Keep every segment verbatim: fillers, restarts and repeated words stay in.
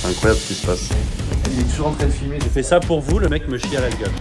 C'est incroyable ce qui se passe. Il est toujours en train de filmer. J'ai fait ça pour vous, le mec me chie à la gueule.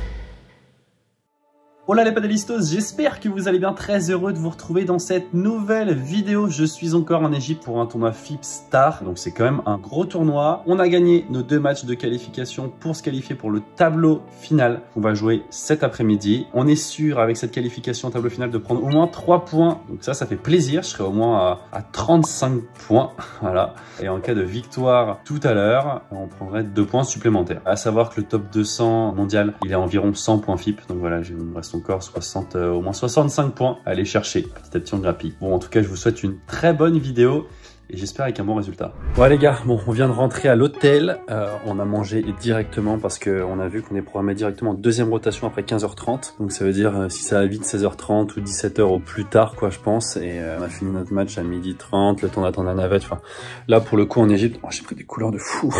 Hola les paddlistos, j'espère que vous allez bien, très heureux de vous retrouver dans cette nouvelle vidéo. Je suis encore en Égypte pour un tournoi F I P Star, donc c'est quand même un gros tournoi. On a gagné nos deux matchs de qualification pour se qualifier pour le tableau final qu'on va jouer cet après-midi. On est sûr avec cette qualification au tableau final de prendre au moins trois points, donc ça, ça fait plaisir. Je serai au moins à, à trente-cinq points, voilà. Et en cas de victoire tout à l'heure, on prendrait deux points supplémentaires. À savoir que le top deux cents mondial, il est à environ cent points F I P, donc voilà, il me reste encore soixante, euh, au moins soixante-cinq points à aller chercher. Petit à petit on grappille. Bon, en tout cas, je vous souhaite une très bonne vidéo et j'espère avec un bon résultat. Ouais les gars, bon, on vient de rentrer à l'hôtel. Euh, on a mangé directement parce qu'on a vu qu'on est programmé directement en deuxième rotation après quinze heures trente. Donc ça veut dire euh, si ça va vite seize heures trente ou dix-sept heures au plus tard, quoi, je pense. Et euh, on a fini notre match à midi trente, le temps d'attendre la navette. Enfin, là pour le coup en Égypte, oh, j'ai pris des couleurs de fou.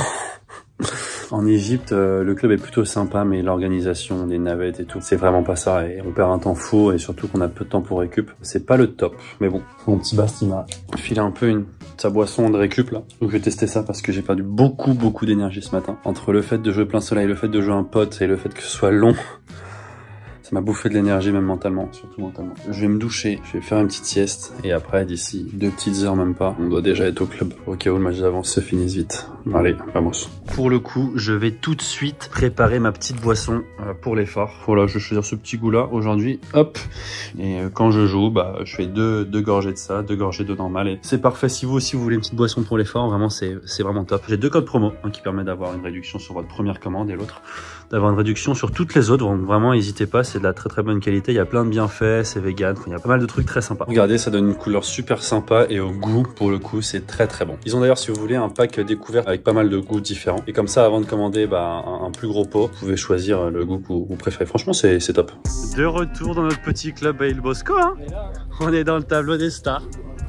En Égypte, euh, le club est plutôt sympa, mais l'organisation des navettes et tout, c'est vraiment pas ça. Et on perd un temps fou, et surtout qu'on a peu de temps pour récup. C'est pas le top. Mais bon, mon petit Basti m'a filé un peu une, sa boisson de récup là. Donc je vais tester ça parce que j'ai perdu beaucoup, beaucoup d'énergie ce matin. Entre le fait de jouer plein soleil, le fait de jouer un pote et le fait que ce soit long, ça m'a bouffé de l'énergie, même mentalement, surtout mentalement. Je vais me doucher, je vais faire une petite sieste, et après, d'ici deux petites heures, même pas, on doit déjà être au club, au cas où le match d'avance se finisse vite. Allez, vamos. Pour le coup, je vais tout de suite préparer ma petite boisson euh, pour l'effort. Voilà, je vais choisir ce petit goût-là aujourd'hui, hop. Et euh, quand je joue, bah, je fais deux, deux gorgées de ça, deux gorgées d'eau normale, et c'est parfait. Si vous aussi, vous voulez une petite boisson pour l'effort, vraiment, c'est vraiment top. J'ai deux codes promo, un qui permet d'avoir une réduction sur votre première commande, et l'autre d'avoir une réduction sur toutes les autres. Donc vraiment, n'hésitez pas, c'est de la très très bonne qualité. Il y a plein de bienfaits, c'est vegan, il y a pas mal de trucs très sympas. Regardez, ça donne une couleur super sympa et au goût, pour le coup, c'est très très bon. Ils ont d'ailleurs, si vous voulez, un pack découvert avec pas mal de goûts différents. Et comme ça, avant de commander bah, un, un plus gros pot, vous pouvez choisir le goût que vous, vous préférez. Franchement, c'est top. De retour dans notre petit club à Il Bosco, hein. On est dans le tableau des stars.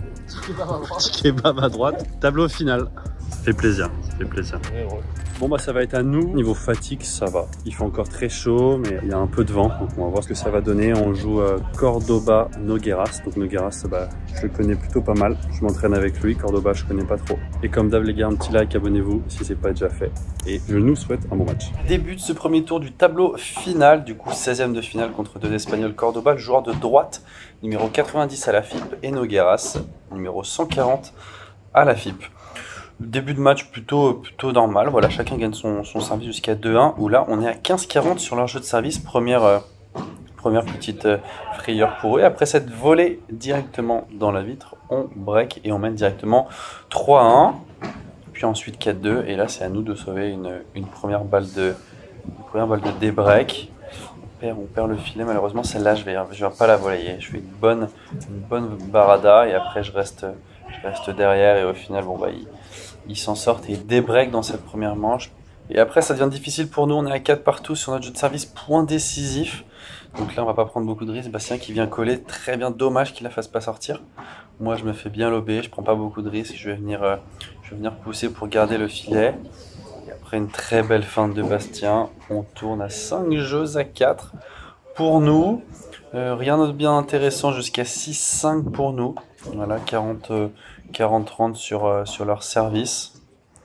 Petit kebab à droite. Tableau final. Ça fait plaisir, ça fait plaisir. Bon bah ça va être à nous. Niveau fatigue, ça va. Il fait encore très chaud, mais il y a un peu de vent. Donc on va voir ce que ça va donner. On joue euh, Cordoba Nogueras. Donc Nogueras, bah, je le connais plutôt pas mal. Je m'entraîne avec lui. Cordoba, je connais pas trop. Et comme d'hab les gars, un petit like, abonnez-vous si c'est pas déjà fait. Et je nous souhaite un bon match. Début de ce premier tour du tableau final. Du coup seizième de finale contre deux Espagnols. Cordoba, le joueur de droite, numéro quatre-vingt-dix à la F I P. Et Nogueras, numéro cent quarante à la F I P. Début de match plutôt, plutôt normal, voilà, chacun gagne son, son service jusqu'à deux un, où là on est à quinze quarante sur leur jeu de service, première, euh, première petite euh, frayeur pour eux. Et après cette volée directement dans la vitre, on break et on mène directement trois un, puis ensuite quatre deux, et là c'est à nous de sauver une, une première balle de, une première balle de débreak. On perd, on perd le filet, malheureusement celle-là je vais, je vais pas la volayer, je fais une bonne, une bonne barada et après je reste, je reste derrière et au final bon bah il Ils s'en sortent et débreak dans cette première manche. Et après, ça devient difficile pour nous. On est à quatre partout sur notre jeu de service, point décisif. Donc là, on va pas prendre beaucoup de risques. Bastien qui vient coller, très bien. Dommage qu'il la fasse pas sortir. Moi, je me fais bien lober. Je prends pas beaucoup de risques. Je vais venir, euh, je vais venir pousser pour garder le filet. Et après, une très belle feinte de Bastien. On tourne à cinq jeux à quatre pour nous. Euh, rien d'autre bien intéressant jusqu'à six cinq pour nous. Voilà, quarante trente sur, euh, sur leur service.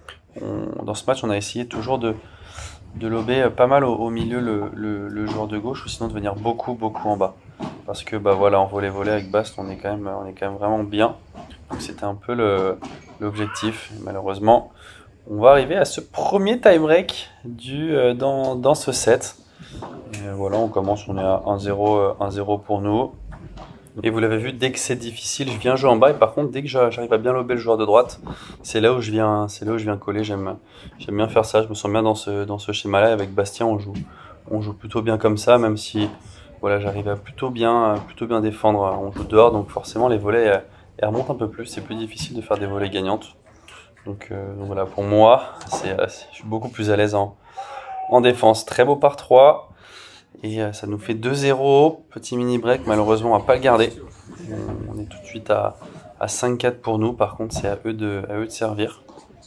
On, dans ce match, on a essayé toujours de, de lober pas mal au, au milieu le, le, le joueur de gauche, ou sinon de venir beaucoup, beaucoup en bas. Parce que bah voilà, en volley-volley avec Bast, on est quand même, on est quand même vraiment bien. Donc c'était un peu l'objectif. Malheureusement, on va arriver à ce premier tie-break du, euh, dans, dans ce set. Et voilà, on commence, on est à un zéro pour nous. Et vous l'avez vu, dès que c'est difficile, je viens jouer en bas. Et par contre, dès que j'arrive à bien lober le joueur de droite, c'est là où je viens, c'est là où je viens coller. J'aime, j'aime bien faire ça. Je me sens bien dans ce, dans ce schéma-là. Avec Bastien, on joue, on joue plutôt bien comme ça, même si, voilà, j'arrive à plutôt bien, plutôt bien défendre. On joue dehors, donc forcément les volets, elles, elles remontent un peu plus. C'est plus difficile de faire des volets gagnantes. Donc, euh, donc voilà, pour moi, c'est, je suis beaucoup plus à l'aise en, en défense. Très beau par trois. Et ça nous fait deux zéro, petit mini break, malheureusement on va pas le garder. On est tout de suite à, à cinq quatre pour nous, par contre c'est à eux de, à eux de servir.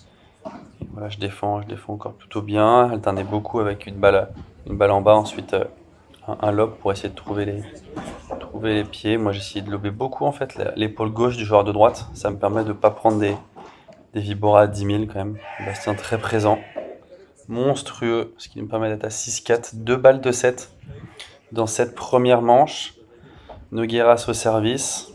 Et voilà, je défends, je défends encore plutôt bien, alterner beaucoup avec une balle, une balle en bas, ensuite un, un lob pour essayer de trouver les, trouver les pieds. Moi j'ai essayé de lober beaucoup en fait l'épaule gauche du joueur de droite, ça me permet de ne pas prendre des, Davy Bora à dix mille quand même. Bastien très présent. Monstrueux, ce qui nous permet d'être à six quatre. deux balles de sept dans cette première manche. Nogueras au service.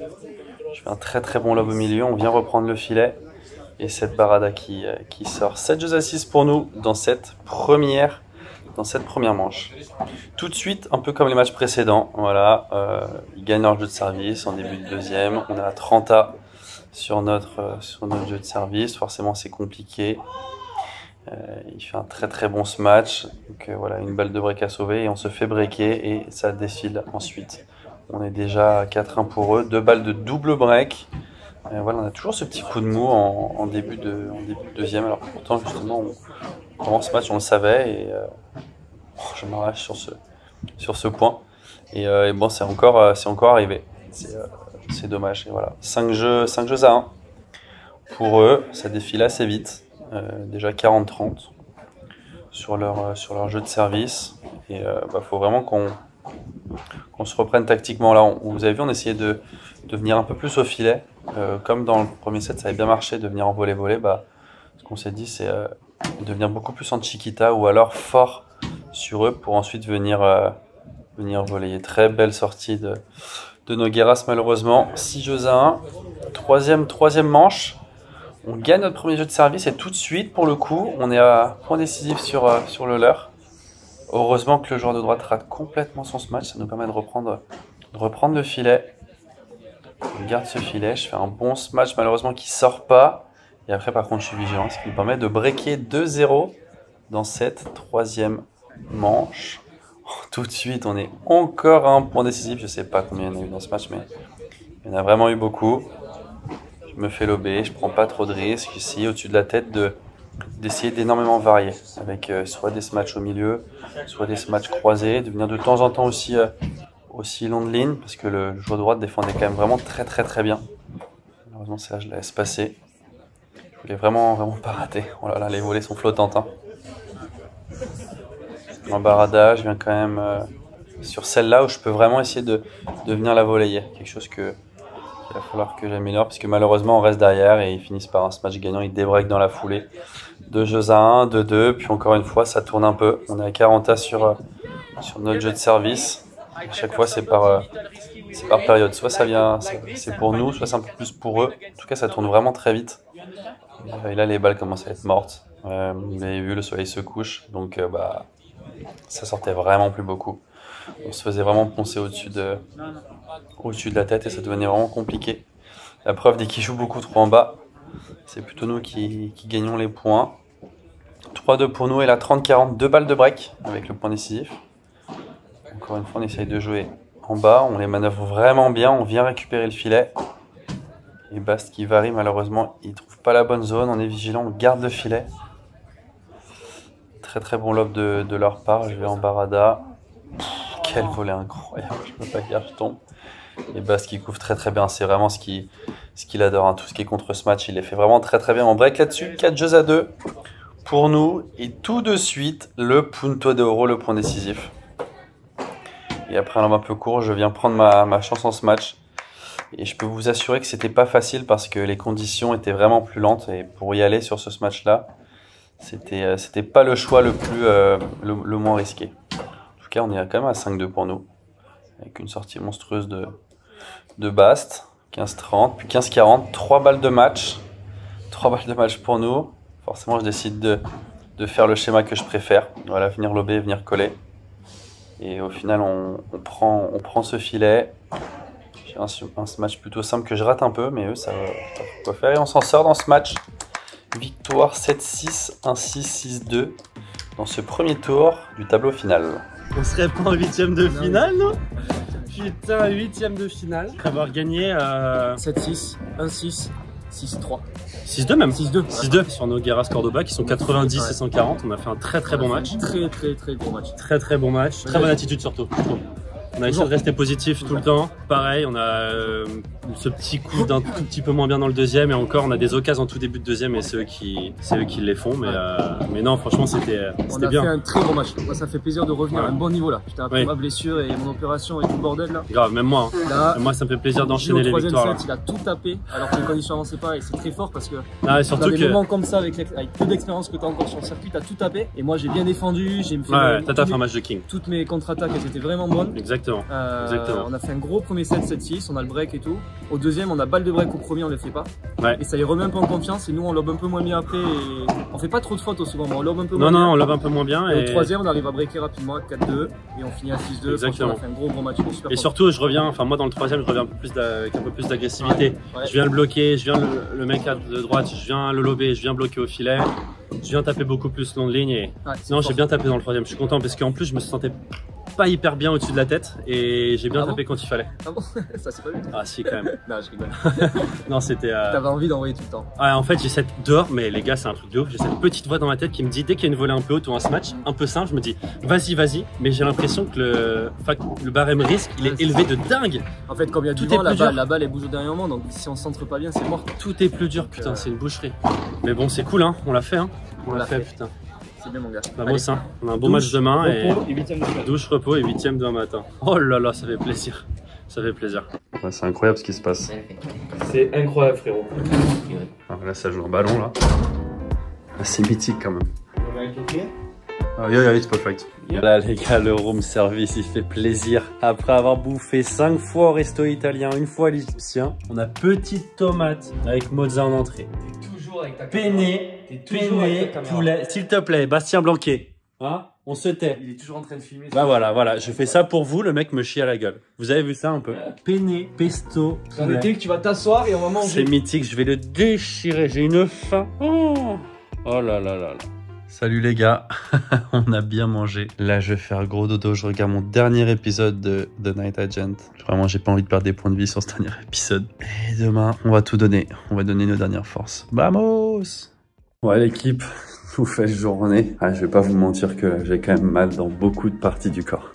Je fais un très très bon lob au milieu. On vient reprendre le filet. Et cette Barada qui, qui sort. sept jeux à six pour nous dans cette première, dans cette première manche. Tout de suite, un peu comme les matchs précédents. Voilà, euh, ils gagnent leur jeu de service en début de deuxième. On est à trente A sur notre, euh, sur notre jeu de service. Forcément, c'est compliqué. Euh, il fait un très très bon ce match. Donc euh, voilà, une balle de break à sauver et on se fait breaker et ça défile ensuite. On est déjà à quatre un pour eux. Deux balles de double break. Et voilà, on a toujours ce petit coup de mou en, en, début, de, en début de deuxième, alors que pourtant justement on, pendant ce match on le savait et euh, je m'arrache sur ce, sur ce point et, euh, et bon c'est encore, c'est encore arrivé, c'est euh, dommage. Et voilà, cinq jeux, cinq jeux à un pour eux, ça défile assez vite, euh, déjà quarante trente sur leur, sur leur jeu de service et il euh, bah, faut vraiment qu'on qu'on se reprenne tactiquement là. On, vous avez vu, on essayait de, de venir un peu plus au filet. Euh, comme dans le premier set, ça avait bien marché de venir en volley-volley, bah, ce qu'on s'est dit, c'est euh, de venir beaucoup plus en chiquita ou alors fort sur eux pour ensuite venir, euh, venir voler. Très belle sortie de, de Nogueras, malheureusement. six jeux à un. Troisième, troisième manche. On gagne notre premier jeu de service et tout de suite, pour le coup, on est à point décisif sur, euh, sur le leur. Heureusement que le joueur de droite rate complètement son match, ça nous permet de reprendre, de reprendre le filet. Je garde ce filet, je fais un bon smash malheureusement qui sort pas. Et après par contre je suis vigilant, ce qui me permet de breaker deux zéro dans cette troisième manche. Oh, tout de suite on est encore à un point décisif, je sais pas combien il y en a eu dans ce match mais il y en a vraiment eu beaucoup. Je me fais lober, je prends pas trop de risques, j'essaye au-dessus de la tête de d'essayer d'énormément varier avec euh, soit des smatchs au milieu, soit des smatchs croisés, de venir de temps en temps aussi euh, aussi long de ligne parce que le, le joueur de droite défendait quand même vraiment très très très bien. Malheureusement c'est là je la laisse passer. Je voulais vraiment vraiment pas rater. Oh là là, les volées sont flottantes. Hein. En barada, je viens quand même euh, sur celle-là où je peux vraiment essayer de, de venir la voler. Quelque chose que il va falloir que j'améliore parce que malheureusement on reste derrière et ils finissent par un smash gagnant, ils débreak dans la foulée. Deux jeux à un, deux deux, puis encore une fois ça tourne un peu. On est à quarante A sur, euh, sur notre jeu de service. À chaque fois c'est par, euh, c'est par période, soit ça vient, c'est pour nous, soit c'est un peu plus pour eux. En tout cas ça tourne vraiment très vite. Et là les balles commencent à être mortes. Euh, vous avez vu, le soleil se couche, donc euh, bah, ça sortait vraiment plus beaucoup. On se faisait vraiment poncer au-dessus de, au-dessus de la tête et ça devenait vraiment compliqué. La preuve, dès qu'ils jouent beaucoup trop en bas, c'est plutôt nous qui, qui gagnons les points. trois deux pour nous et la trente quarante, deux balles de break avec le point décisif. Encore une fois, on essaye de jouer en bas, on les manœuvre vraiment bien, on vient récupérer le filet. Et Bast qui varie, malheureusement, il ne trouve pas la bonne zone, on est vigilant, on garde le filet. Très très bon lob de, de leur part, je vais en barada. Quel volet incroyable, je ne peux pas dire, je tombe. Et Bast qui couvre très très bien, c'est vraiment ce qu'il ce qu'il adore, hein. Tout ce qui est contre ce match, il les fait vraiment très très bien. On break là-dessus, quatre jeux à deux pour nous. Et tout de suite, le punto de oro, le point décisif. Et après un homme un peu court, je viens prendre ma, ma chance en ce match. Et je peux vous assurer que c'était pas facile parce que les conditions étaient vraiment plus lentes. Et pour y aller sur ce match-là, c'était c'était pas le choix le, plus, euh, le, le moins risqué. En tout cas, on est quand même à cinq deux pour nous. Avec une sortie monstrueuse de, de Bast. quinze trente, puis quinze quarante. trois balles de match. trois balles de match pour nous. Forcément, je décide de, de faire le schéma que je préfère. Voilà, venir lober, venir coller. Et au final, on, on, prend, on prend ce filet. J'ai un, un match plutôt simple que je rate un peu, mais eux, ça va quoi faire. Et on s'en sort dans ce match. Victoire sept six, un six, six deux dans ce premier tour du tableau final. On serait pas en huitième de finale, non? Putain, huitième de finale. Avoir gagné euh... sept six, un six, six trois. six deux même. six deux. six deux sur Nogueras Cordoba qui sont quatre-vingt-dix ouais. et cent quarante. On a fait un très très bon match. Très très très bon match. Très très bon match. Très bonne attitude surtout. On a essayé de rester positif tout le temps. Pareil, on a euh, ce petit coup d'un tout petit peu moins bien dans le deuxième et encore on a des occasions en tout début de deuxième et c'est eux qui, c'est eux qui les font. Mais, euh, mais non, franchement, c'était On a bien. fait un très bon match. Moi, ça fait plaisir de revenir Ouais. à un bon niveau là. Putain, après Oui. ma blessure et mon opération et tout le bordel là. Grave, même moi. Hein. Là, Moi, ça me fait plaisir Gilles, d'enchaîner au les troisième victoires. Là. set, il a tout tapé alors que les conditions avançaient pas et c'est très fort parce que Ah, dans surtout des que. moments comme ça avec, avec peu d'expérience que tu as encore sur le circuit, tu as tout tapé et moi j'ai bien défendu, j'ai fait Ouais, mes- t'as fait mes- un match de king. toutes mes contre-attaques, elles étaient vraiment bonnes. Exactement. Euh, Exactement. On a fait un gros premier set sept six, on a le break et tout. Au deuxième, on a balle de break au premier, on le fait pas. Ouais. Et ça les remet un peu en confiance et nous on lobe un peu moins bien après. Et on fait pas trop de fautes au second, mais on lobe un peu Non, moins non, bien. on lave un peu moins bien. Et Et, au troisième, on arrive à breaker rapidement à quatre deux et on finit à six deux. Exactement. On a fait un gros gros match. on est super et content. surtout, je reviens, enfin, moi, dans le troisième, je reviens un peu plus d'a- avec un peu plus d'agressivité. Ouais. Je viens le bloquer, je viens le, le mec à de droite, je viens le lober, je viens bloquer au filet. Je viens taper beaucoup plus long de ligne. Et... Ouais, c'est Non, fort. j'ai bien tapé dans le troisième. Je suis content parce qu'en plus, je me sentais pas hyper bien au-dessus de la tête et j'ai bien Ah tapé bon quand il fallait. Ah bon ça c'est pas vu. Ah, si, quand même. Non, je rigole. Non, c'était. Euh... T'avais envie d'envoyer tout le temps. Ouais, en fait, j'ai cette dehors, mais les gars, c'est un truc de ouf. J'ai cette petite voix dans ma tête qui me dit dès qu'il y a une volée un peu haute ou un match un peu simple, je me dis vas-y, vas-y. Mais j'ai l'impression que le, enfin, que le barème risque, il est élevé de dingue. En fait, comme il y a du Tout est vent, la plus balle, dur. la balle elle bouge au dernier moment, donc si on centre pas bien, c'est mort. Tout est plus dur, putain, c'est une boucherie. Mais bon, c'est cool, hein. On l'a fait, hein. On, l'a fait, putain. C'est bien mon gars. Bah, Allez. bon, ça. On a un beau Douche, match demain et repos et huitième de finale. douche, repos et huitième demain matin. Oh là là, ça fait plaisir. Ça fait plaisir. Ouais, c'est incroyable ce qui se passe. C'est incroyable frérot. Alors là, ça joue en ballon, là. Ah, c'est mythique quand même. Ah, yeah, yeah, it's perfect. Là, les gars, le room service, il fait plaisir. Après avoir bouffé cinq fois au resto italien, une fois à l'égyptien, on a petite tomate avec mozza en entrée. Toujours avec ta Penne, toujours avec penne, ta caméra. poulet. S'il te plaît, Bastien Blanquet. Hein? On se tait. Il est toujours en train de filmer. Bah voilà, voilà, je fais ça pour vous, le mec me chie à la gueule. Vous avez vu ça un peu? Penne, pesto, Dans poulet. l'été que tu vas t'asseoir et on va C'est manger. mythique, je vais le déchirer, j'ai une faim. Oh, oh là là là là. Salut les gars, on a bien mangé. Là, je vais faire gros dodo, je regarde mon dernier épisode de The Night Agent. Vraiment, j'ai pas envie de perdre des points de vie sur ce dernier épisode. Et demain, on va tout donner. On va donner nos dernières forces. Vamos! Ouais, l'équipe, nouvelle journée. Ah, je vais pas vous mentir que j'ai quand même mal dans beaucoup de parties du corps.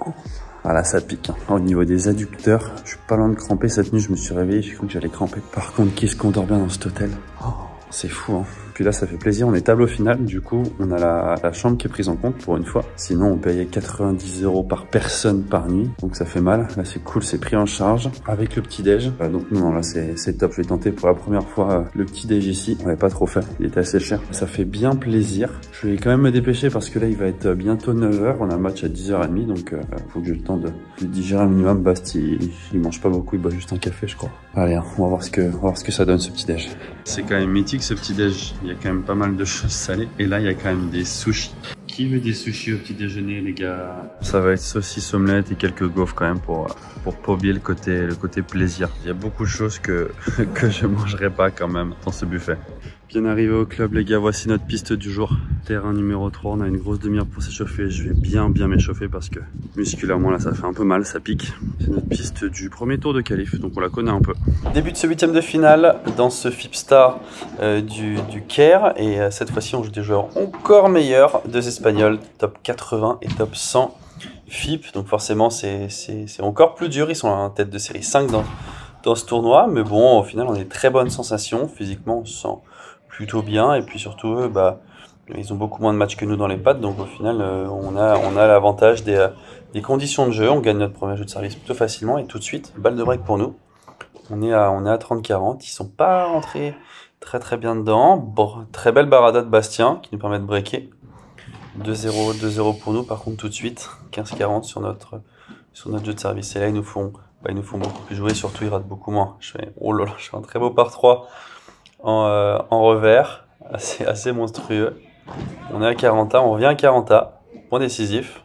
Ah là, ça pique. Hein. Au niveau des adducteurs, je suis pas loin de cramper. Cette nuit, je me suis réveillé, j'ai cru que j'allais cramper. Par contre, qu'est-ce qu'on dort bien dans cet hôtel? Oh, c'est fou, hein. Puis là, ça fait plaisir. On est tableau final. Du coup, on a la, la chambre qui est prise en compte pour une fois. Sinon, on payait quatre-vingt-dix euros par personne par nuit. Donc, ça fait mal. Là, c'est cool. C'est pris en charge avec le petit-déj. Euh, donc, non, là, c'est top. Je vais tenter pour la première fois euh, le petit-déj ici. On l'avait pas trop fait. Il était assez cher. Ça fait bien plaisir. Je vais quand même me dépêcher parce que là, il va être bientôt neuf heures. On a un match à dix heures trente. Donc, euh, faut que j'ai le temps de, de digérer un minimum. Bast, il, il mange pas beaucoup. Il boit juste un café, je crois. Allez, hein, on va voir ce que, on va voir ce que ça donne, ce petit-déj. C'est quand même mythique, ce petit-déj. Il y a quand même pas mal de choses salées. Et là, il y a quand même des sushis. Qui veut des sushis au petit déjeuner, les gars? Ça va être saucisse omelette et quelques gaufres quand même pour, pour paumer le côté, le côté plaisir. Il y a beaucoup de choses que, que je mangerai pas quand même dans ce buffet. Bien arrivé au club, les gars, voici notre piste du jour. Terrain numéro trois, on a une grosse demi-heure pour s'échauffer. Je vais bien bien m'échauffer parce que musculairement là ça fait un peu mal, ça pique. C'est notre piste du premier tour de qualif, donc on la connaît un peu. Début de ce huitième de finale dans ce Fipstar euh, du, du Caire. Et euh, cette fois-ci on joue des joueurs encore meilleurs, deux Espagnols, top quatre-vingts et top cent F I P. Donc forcément c'est encore plus dur, ils sont en tête de série cinq dans, dans ce tournoi. Mais bon, au final on a des très bonnes sensations, physiquement on se sent plutôt bien, et puis surtout eux, bah, ils ont beaucoup moins de matchs que nous dans les pattes, donc au final euh, on a, on a l'avantage des, euh, des conditions de jeu. On gagne notre premier jeu de service plutôt facilement et tout de suite, balle de break pour nous. On est à, on est à trente quarante, ils sont pas rentrés très très bien dedans. Bon, très belle barada de Bastien qui nous permet de breaker. deux zéro, deux zéro pour nous, par contre tout de suite, quinze quarante sur notre, sur notre jeu de service. Et là ils nous font, bah, ils nous font beaucoup plus jouer, surtout ils ratent beaucoup moins. Je fais, oh là là, je fais un très beau par trois. En, euh, en revers, assez, assez monstrueux. On est à quarante A, on revient à quarante A, point décisif.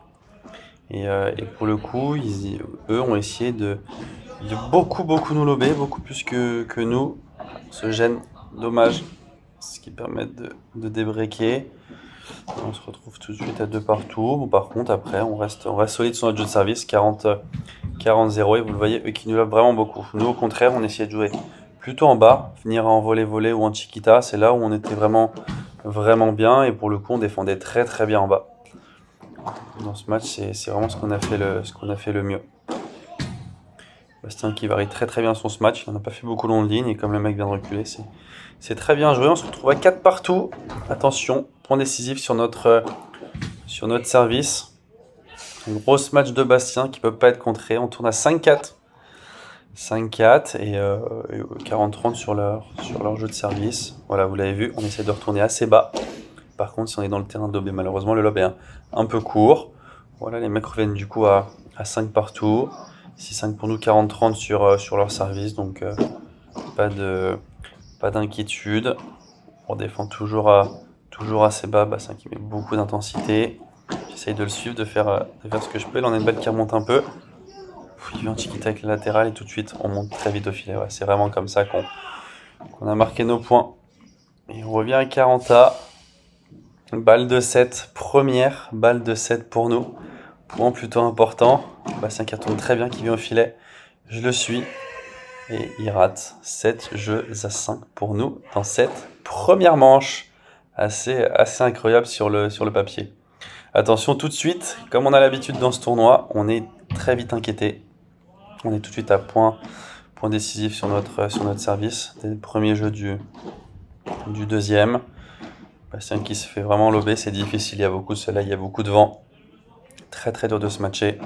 Et, euh, et pour le coup, ils, eux ont essayé de, de beaucoup, beaucoup nous lober, beaucoup plus que, que nous. On se gêne, dommage, ce qui permet de, de débreaker. On se retrouve tout de suite à deux partout. Bon, par contre, après, on reste, on reste solide sur notre jeu de service, quarante zéro. Et vous le voyez, eux qui nous lobent vraiment beaucoup. Nous, au contraire, on essayait de jouer plutôt en bas, finir en volley-volley ou en chiquita, c'est là où on était vraiment, vraiment bien, et pour le coup on défendait très très bien en bas. Dans ce match, c'est vraiment ce qu'on a fait le, ce qu'on a fait le mieux. Bastien qui varie très très bien son smash, il n'a pas fait beaucoup long de ligne et comme le mec vient de reculer, c'est très bien joué. On se retrouve à quatre partout. Attention, point décisif sur notre, euh, sur notre service. Un gros match de Bastien qui ne peut pas être contré. On tourne à cinq quatre. cinq quatre et, euh, et quarante trente sur leur, sur leur jeu de service. Voilà, vous l'avez vu, on essaie de retourner assez bas. Par contre, si on est dans le terrain de lob, et malheureusement le lob est un, un peu court. Voilà, les mecs reviennent du coup à, à cinq partout. six cinq pour nous, quarante trente sur, euh, sur leur service. Donc euh, pas de pas d'inquiétude. On défend toujours, à, toujours assez bas. Bastien qui met beaucoup d'intensité. J'essaye de le suivre, de faire, de faire ce que je peux. Là, on a une balle qui remonte un peu. Il vient chiquita avec le latéral et tout de suite, on monte très vite au filet. Ouais, c'est vraiment comme ça qu'on qu'on a marqué nos points. Et on revient à quarante A. Balle de sept, première balle de sept pour nous. Point plutôt important. Bastien qui retourne très bien, qui vient au filet. Je le suis. Et il rate. sept jeux à cinq pour nous dans cette première manche. Assez, assez incroyable sur le, sur le papier. Attention tout de suite, comme on a l'habitude dans ce tournoi, on est très vite inquiété. On est tout de suite à point, point décisif sur notre, sur notre service. Dès le premier jeu du, du deuxième. Bastien qui se fait vraiment lober, c'est difficile, il y a beaucoup de soleil, il y a beaucoup de vent. Très très dur de se matcher.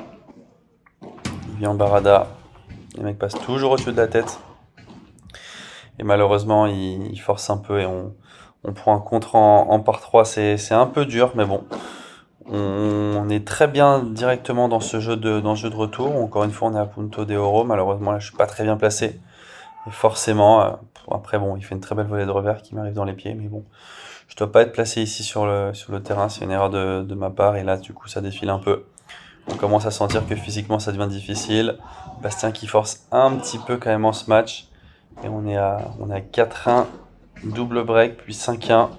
Il vient en barada, les mecs passent toujours au-dessus de la tête. Et malheureusement, il, il force un peu et on, on prend un contre en, en par trois, c'est un peu dur, mais bon. On est très bien directement dans ce jeu de, dans ce jeu de retour. Encore une fois, on est à Punto de Oro. Malheureusement, là, je suis pas très bien placé. Et forcément, euh, après, bon, il fait une très belle volée de revers qui m'arrive dans les pieds. Mais bon, je dois pas être placé ici sur le, sur le terrain. C'est une erreur de, de ma part. Et là, du coup, ça défile un peu. On commence à sentir que physiquement, ça devient difficile. Bastien qui force un petit peu quand même en ce match. Et on est à, on est à quatre un, double break, puis cinq un.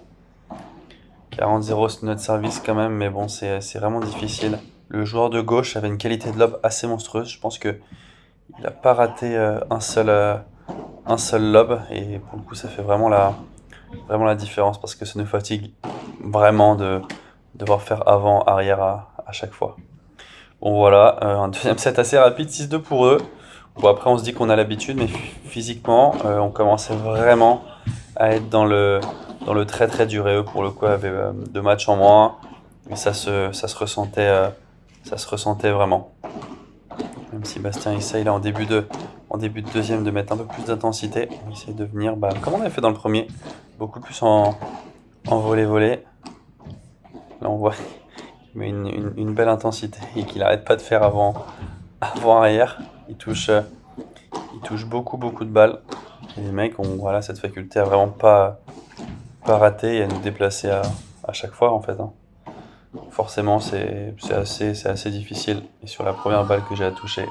quarante zéro c'est notre service quand même, mais bon, c'est vraiment difficile. Le joueur de gauche avait une qualité de lob assez monstrueuse. Je pense que il n'a pas raté euh, un, seul, euh, un seul lob. Et pour le coup, ça fait vraiment la, vraiment la différence parce que ça nous fatigue vraiment de devoir faire avant, arrière à, à chaque fois. Bon, voilà, euh, un deuxième set assez rapide, six deux pour eux. Bon, après, on se dit qu'on a l'habitude, mais physiquement, euh, on commençait vraiment à être dans le... dans le très très dur et eux pour le coup avaient euh, deux matchs en moins et ça se, ça se ressentait euh, ça se ressentait vraiment, même si Bastien essaye là en début de, en début de deuxième de mettre un peu plus d'intensité. On essaye de venir bah, comme on avait fait dans le premier, beaucoup plus en, en volley-volley. Là on voit qu'il met une, une, une belle intensité et qu'il n'arrête pas de faire avant, avant arrière. Il touche, euh, il touche beaucoup beaucoup de balles et les mecs ont voilà, cette faculté à vraiment pas pas rater et à nous déplacer à, à chaque fois en fait. Hein. Forcément c'est assez, c'est assez difficile. Et sur la première balle que j'ai à toucher,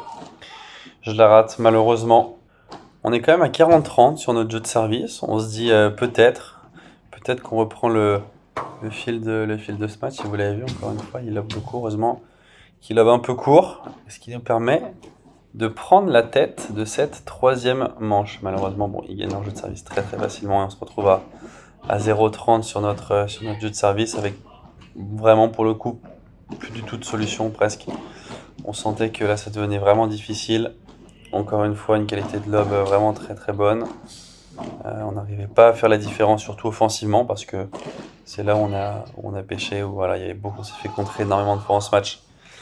je la rate malheureusement. On est quand même à quarante trente sur notre jeu de service. On se dit euh, peut-être, peut-être qu'on reprend le, le, fil de, le fil de ce match. Si vous l'avez vu encore une fois, il lobe beaucoup. Heureusement qu'il lobe un peu court, ce qui nous permet de prendre la tête de cette troisième manche. Malheureusement, bon, il gagne un jeu de service très très facilement et on se retrouve à à zéro trente sur notre, sur notre jeu de service avec vraiment pour le coup plus du tout de solution presque. On sentait que là ça devenait vraiment difficile. Encore une fois une qualité de lob vraiment très très bonne. Euh, on n'arrivait pas à faire la différence surtout offensivement parce que c'est là où on a, où on a pêché, où voilà, il y avait beaucoup, on s'est fait contrer énormément de fois en ce match.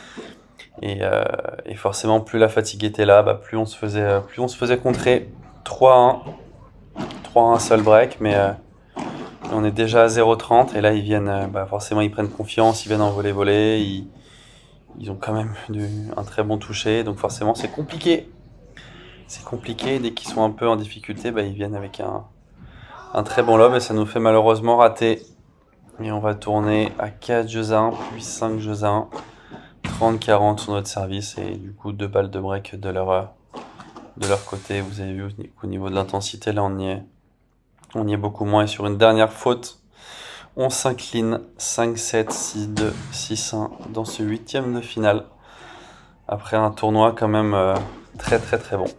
Et, euh, et forcément plus la fatigue était là, bah, plus, on se faisait, plus on se faisait contrer. trois un, trois un seul break mais euh, on est déjà à zéro trente et là ils viennent, bah forcément ils prennent confiance, ils viennent en volley-volley, ils, ils ont quand même du, un très bon toucher, donc forcément c'est compliqué. C'est compliqué, dès qu'ils sont un peu en difficulté, bah ils viennent avec un, un très bon lob et ça nous fait malheureusement rater. Et on va tourner à quatre jeux à un, puis cinq jeux à un, trente quarante sur notre service et du coup deux balles de break de leur, de leur côté. Vous avez vu au niveau de l'intensité, là on y est. On y est beaucoup moins et sur une dernière faute, on s'incline cinq sept, six deux, six un dans ce huitième de finale. Après un tournoi quand même euh, très très très bon.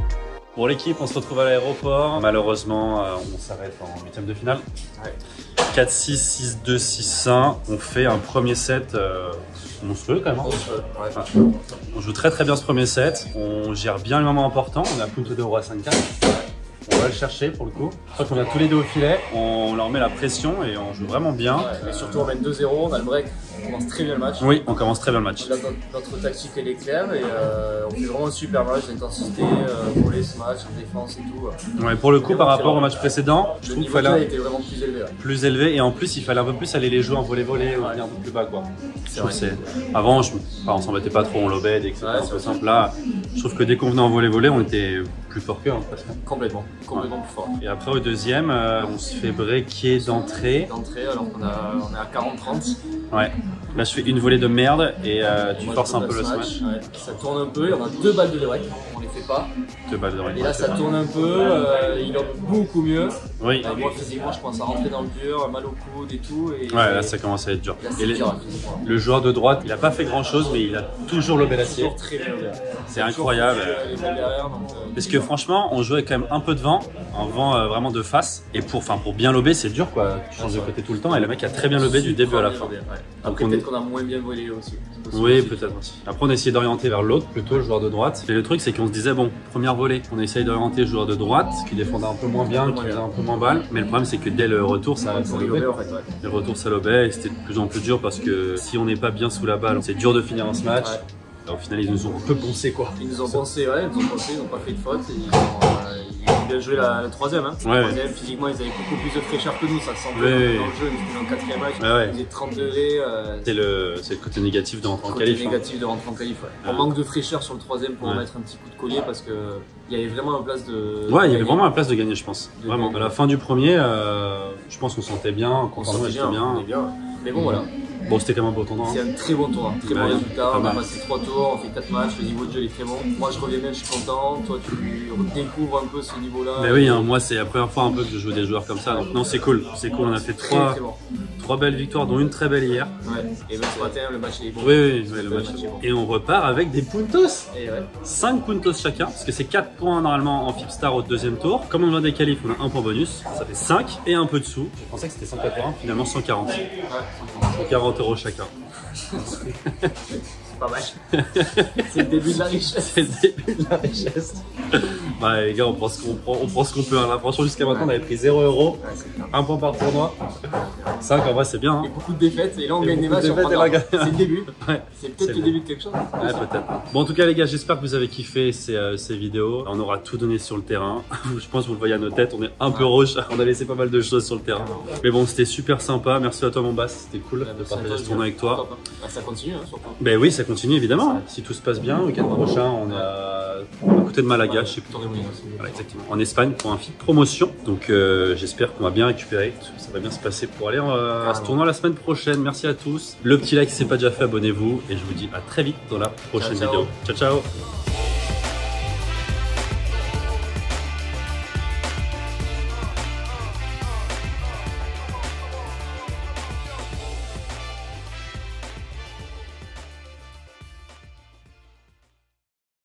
Pour l'équipe, on se retrouve à l'aéroport. Malheureusement, euh, on s'arrête en huitième de finale. Ouais. quatre six, six deux, six un. On fait un premier set euh, monstrueux quand même. Hein. Ouais. Enfin, on joue très très bien ce premier set. On gère bien les moments importants. On a punto de roi cinq quatre. On va le chercher pour le coup. Je crois qu'on a tous les deux au filet. On leur met la pression et on joue vraiment bien. Ouais, et surtout on mène deux zéro, on a le break. On commence très bien le match. Oui, on commence très bien le match. Là, notre, notre tactique elle est claire et euh, on fait vraiment un super match d'intensité, euh, voler ce match, en défense et tout. Ouais, pour le coup, par rapport au match précédent, je Le trouve qu'il niveau de jeu a fallait été vraiment plus élevé. Ouais. plus élevé et en plus, il fallait un peu plus aller les jouer en volley-volley ou venir un peu plus bas quoi. C'est Je trouve vrai. c'est- Avant, je... enfin, on s'embêtait pas trop, on lobait, et cetera. Ouais, un peu c'est simple. Là, je trouve que dès qu'on venait en volley-volley, on était plus fort qu'eux hein, presque. Complètement, complètement plus fort. Et après, au deuxième, euh, on se fait breaker d'entrée. D'entrée alors qu'on a, on est à quarante trente. Ouais. Là, je fais une volée de merde et euh, tu Moi, forces je un trouve peu le ce smash. Ouais. Ça tourne un peu, il y en a deux balles de break, on les fait pas. Deux balles de Et break. là ça tourne un peu, euh, il lobe beaucoup mieux. Oui. Euh, moi physiquement je commence à rentrer dans le dur, mal au coude et tout. Et, Ouais, là, ça commence à être dur. Là, Et c'est les- dur, physiquement. le joueur de droite, il a pas fait grand chose, mais il a toujours lobé l'acier. Toujours très bien. C'est incroyable. Les balles derrière, donc, euh, Parce que franchement, on jouait quand même un peu de vent, un vent euh, vraiment de face. Et pour, enfin, pour bien lober, c'est dur quoi. Tu changes de côté tout le temps et le mec a très bien lobé du début à la fin. Ouais. Donc, Après on peut-être est- qu'on a moins bien volé aussi. C'est possible Oui, aussi. peut-être aussi. Après, on essayait d'orienter vers l'autre, plutôt le joueur de droite. Et le truc, c'est qu'on se disait, bon, première volée, on essaye d'orienter le joueur de droite, qui défendait un peu moins bien, qui faisait un peu moins balle. Mais le problème, c'est que dès le retour, ça, ça On lobait. rigolait en fait, ouais. Le retour, ça lobait et c'était de plus en plus dur parce que si on n'est pas bien sous la balle, c'est dur de finir un match. Ouais. Au final, ils nous ont un peu poncé quoi. Ils nous ont pensé, ouais, ils nous ont pensé, ils n'ont pas fait de faute. Et ils, ont, euh, ils ont bien joué la, la troisième. Hein. Ouais. La troisième, physiquement, ils avaient beaucoup plus de fraîcheur que nous, ça se sentait Oui, dans oui. le jeu. Ils étaient dans le quatrième match, Ouais, ouais. ils faisaient trente degrés. Euh, C'est le, c'est le côté négatif de rentrer en côté qualif. hein. négatif de rentrer en qualif. Ouais. On Ouais. manque de fraîcheur sur le troisième pour Ouais. mettre un petit coup de collier parce que il y avait vraiment un place de. Ouais, il y de avait gagner. vraiment la place de gagner, je pense. De Vraiment. gagner. À la fin du premier, euh, je pense qu'on sentait bien, On qu'on sentait sentait bien, bien. on est bien. Ouais. Mais bon, voilà. Bon, c'était quand même un beau tournoi. C'est hein. un très bon tour, très Ouais, bon résultat. pas On a mal. passé trois tours, on fait quatre matchs, le niveau de jeu il est très bon. Moi je reviens bien, je suis content. Toi tu redécouvres un peu ce niveau-là. Mais oui, hein, moi, c'est la première fois un peu que je joue des joueurs comme ça. Donc, non, c'est cool. C'est cool. On a fait Très, trois, très bon. trois belles victoires, dont une très belle hier. Ouais. Et même ce matin, le match est bon. Oui, oui, oui, le Le match. match est bon. Et on repart avec des puntos. Et ouais. cinq puntos chacun, parce que c'est quatre points normalement en Fipstar au deuxième tour. Comme on a des qualifs, on a un point bonus, ça fait cinq et un peu de sous. Je pensais que c'était cent quatre-vingts, finalement cent quarante. Ouais. cent quarante euros chacun. C'est pas mal. C'est le début de la richesse. C'est le début de la richesse. Bah les gars, on prend ce qu'on prend, on prend ce qu'on peut. Là, franchement, jusqu'à maintenant, on avait pris zéro euros, Ouais, c'est bien. un point par tournoi. cinq en vrai, c'est bien. Hein. Et beaucoup de défaites, et là on Et gagne des beaucoup de matchs. on défaites, et prend- là, on gagne. C'est le début. Ouais. C'est C'est peut-être le le- début de quelque chose. Ouais, peut-être. Bon, en tout cas, les gars, j'espère que vous avez kiffé ces, euh, ces vidéos. On aura tout donné sur le terrain. Je pense que vous le voyez à nos têtes. On est un peu rouge. On a laissé pas mal de choses sur le terrain. Mais bon, c'était super sympa. Merci à toi, mon bass. C'était cool de partager ce tournoi avec toi. Top, hein. Bah, ça continue, hein, surtout. Ben oui, ça continue évidemment. Si tout se passe bien, le week-end prochain, on est à, à côté de Malaga, je sais plus. Torremolinos aussi. Voilà, exactement. En Espagne pour un fit promotion. Donc euh, j'espère qu'on va bien récupérer. Ça va bien se passer pour aller euh, à ce tournoi la semaine prochaine. Merci à tous. Le petit like si c'est pas déjà fait, abonnez-vous. Et je vous dis à très vite dans la prochaine Ciao, ciao. vidéo. Ciao, ciao.